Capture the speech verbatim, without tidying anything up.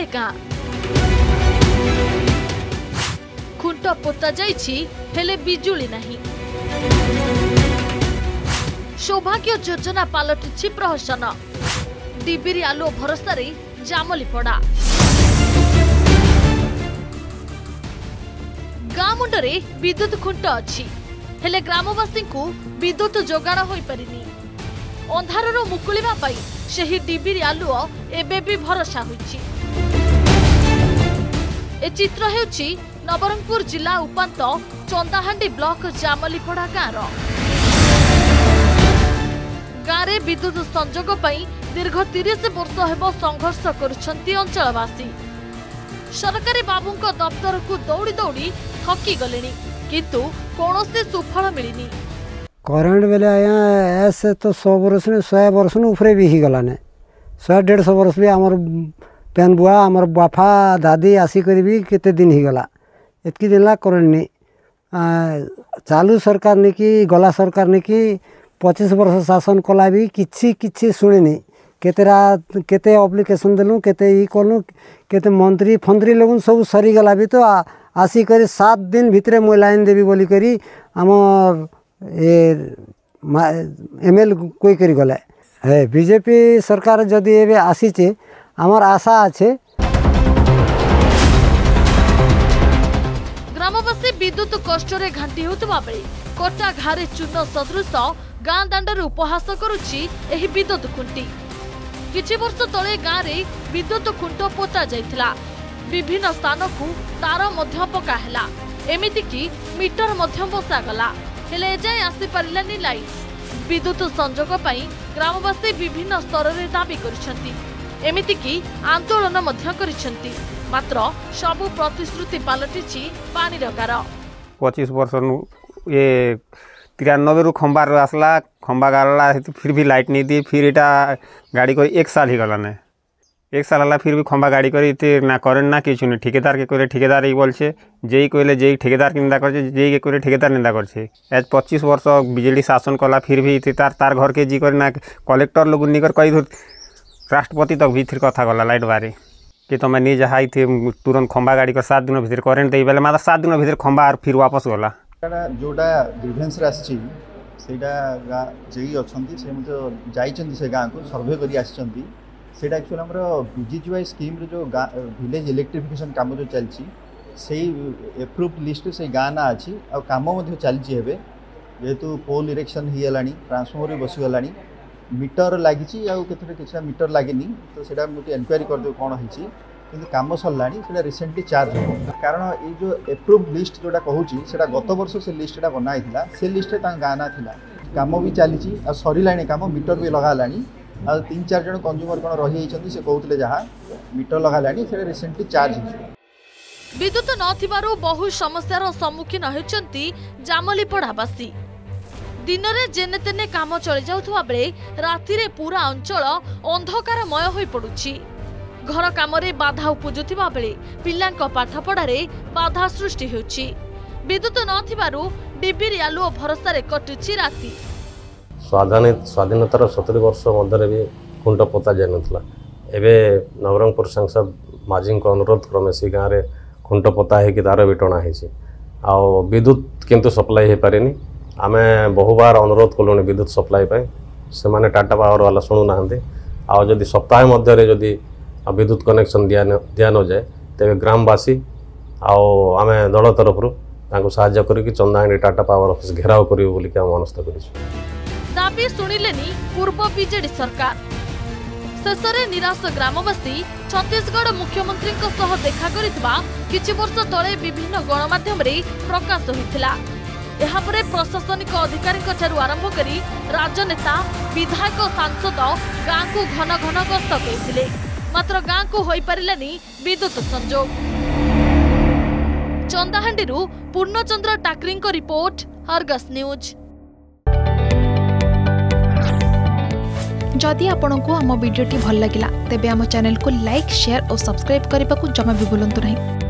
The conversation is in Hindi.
गाँ खुंट पोता जाइछि हेले बिजुली नहीं। सौभाग्य योजना पलटिछि प्रहसन। डिबिरी आलुओ भरोसा जामली पड़ा। गाँ मुंडरे विद्युत खुंट अछि हेले ग्रामवासी को विद्युत जोगाण होई परिनी। अंधारर मुकुलिबा पाई सेही डिबिरी आलुओ एबे भी भरोसा होइछि। ए चित्र हेउछि नवरंगपुर जिला उपांत चंदाहांडी ब्लॉक जामलीपड़ा गाँर। गाँव में विद्युत संजोग पाई दीर्घ तीस वर्ष हेब संघर्ष करुछंती अंचलवासी। सरकारी बाबूंको दफ्तर को दौड़ी दौड़ी थकी गलेनी किंतु कौनसी सुफल मिलनी। करेन्ट बेले आया ऐसे तो सौ वर्ष ने सौ वर्ष ने ऊपर भी ही गलाने सौ डेढ़ सौ वर्ष भी आमर पेन बुआ आमर बाफा दादी आसिक भी केते दिन ही गला एतकी दिन ला करेन्ट नहीं। चालू सरकार ने कि गला सरकार ने कि पच्चीस वर्ष शासन कला भी किछि किछि शुणिनी केतेरा केते एप्लिकेशन देलु केते ई कलु केते मंत्री फंत्री लोगन सब सरी गला भी तो आसिक सात दिन भितरे मुई लाइन देवी बोली करी आमर ए एमएल कोई करी गले है। बीजेपी सरकार जदि एबे आसीचे आमर आशा अच्छे। ग्रामवासी विद्युत कष्टरे घांटी होतबा बेले कोटा घारे चून सदृश गाँ दांडर उपहास करुछि एही विद्युत खुंटी। किछि वर्ष तले गाँ रे विद्युत खुंट पोता जाइथिला। विभिन्न स्थान को तार मध्य पका हैला एमिति कि मीटर मध्य बसा गला हेले एजाए आसी पारिलानी लाइन। विद्युत संजोग पाई ग्रामवासी विभिन्न स्तर रे दाबी करिसंती एमिति कि आंदोलन मध्य करिसंती मात्र सबु प्रतिश्रुति पलटिछि पानी रगार। पच्चीस वर्ष ये तिरानबे रु खंबार आसला खंबा गाला फिर भी लाइट नहीं दी फिर इटा गाड़ी को एक साल ही गला ने एक साल है फिर भी खंबा गाड़ी कर ना करें ना किछु नहीं। ठेकेदार के कहले ठेकेदार ही बोलছে जेई कहले जेई ठेकेदार के निंदा करছে जेई के कहले ठेकेदार निंदा करছে। आज पच्चीस वर्ष बिजली शासन कला फिर भी तार तार घर के जी कर ना कलेक्टर लोग निकर कई राष्ट्रपति तक भी कथा गला लाइट बारे कि तुम नहीं जहाँ थे तुरंत खंबा गाड़ी कर सात दिन भीतर करेन्ट दे बेले मात्र सात दिन भीतर खंबा फिर वापस गला। जोटा ग्रीभेन्स आसी जेई अच्छी से गाँव को सर्वे कर सेटा एक्चुअली आमर बीजीजीवाई स्कीम रे जो विलेज इलेक्ट्रिफिकेशन काम जो चलती से एप्रूव लिस्ट से गाँ ना अच्छी आ कम चलती है जेहेतु पोल इरेक्शन हो गलानी ट्रांसफॉर्मर भी बसीगला मीटर लगी आते मीटर लगे तो सेटा मुझे एनक्वारी करदे कौन होती कि कम सरला रिसेंटली चार्ज हो कारण ये जो एप्रूव लिस्ट जोटा कहूँ से गत वर्ष से लिस्टा बनाई से लिस्ट गाँ ना था कम भी चली सरला कम मीटर भी लगाला आ तीन चार जन कंज्यूमर कौन रही से कहते जहाँ मीटर लगालानी से रिसेंटली चार्ज हो। विद्युत नथिबारु बहु समस्यार सम्मुखीन होइचंती जामलीपड़ावासी। दिन में जेने तेने काम चली जाउथबा बेले राति रे पूरा अंचल अंधकारमय होई पड़ुछि। घर काम रे बाधा उपजुथिबा बेले पिल्लांक पाठपढ़ारे बाधा सृष्टि होउछि। विद्युत नथिबारु डिबिरी आलुओ भरोसा रे कटुछि राति। स्वाधीन स्वाधीनतार सतुरी वर्ष मध्य भी खुंट पोता जाए नाला एवं नवरंगपुर सांसद माझी अनुरोध क्रमे से गाँव में खुंट पोता है कि तार भी टणा है विद्युत किंतु सप्लाई हो पारे आम बहुबार अनुरोध कलुनी विद्युत सप्लाई से माने टाटा पावर वाला शुणु ना आदि सप्ताह मध्य जदि विद्युत कनेक्शन दिया दिया न जाए तेरे ग्रामवासी आम दल तरफ साहाय्य करके चंदाहांडी टाटा पावर ऑफिस घेराव करियो बोली कि हम मनस्थ करिछु। दाबी सुनिलेनी पूर्व बीजेडी सरकार। शेषरे निराश ग्रामवासी छत्तीसगढ़ मुख्यमंत्री देखा करितबा किछि वर्ष तले विभिन्न गणमाध्यम रे प्रकाश होइथिला। एहा परे प्रशासनिक अधिकारी ठारू आरंभ करी राजनेता विधायक सांसद गाँ को घन घन गस्त करथिले मात्र गाँ को होई परिलानी विद्युत संजोग। चंदाहांडीरू Purnachandra Takri report Argus news. जदि आपंक आम भिडी भल लगा तेब आम चैनल को लाइक शेयर और सब्सक्राइब करने को जमा भी भूलु नहीं।